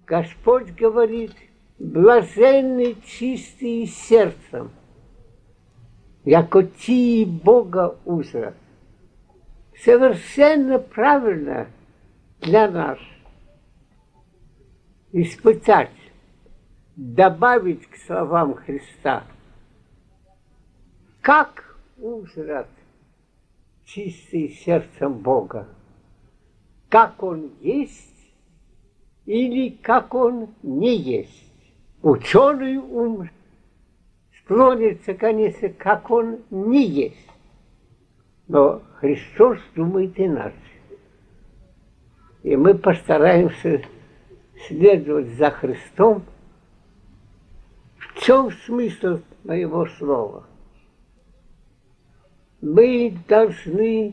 Господь говорит, блаженны чистые сердцем, яко тии Бога узрят. Совершенно правильно для нас испытать, добавить к словам Христа, как узрят чистые сердцем Бога, как Он есть или как Он не есть. Ученый ум склонится, конечно, как Он не есть. Но Христос думает иначе. И мы постараемся следовать за Христом. В чем смысл моего слова? Мы должны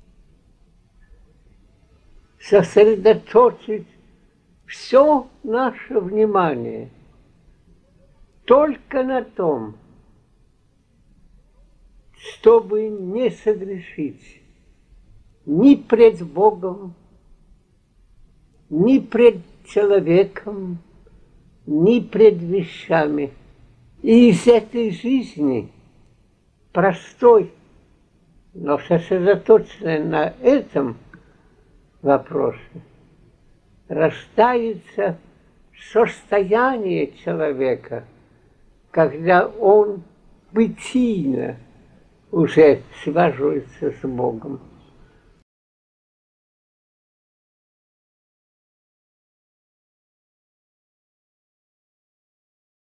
сосредоточить все наше внимание только на том, чтобы не согрешить ни пред Богом, ни пред человеком, ни пред вещами. И из этой жизни, простой, но сосредоточенной на этом вопросе, рождается состояние человека, когда он бытийно уже связывается с Богом.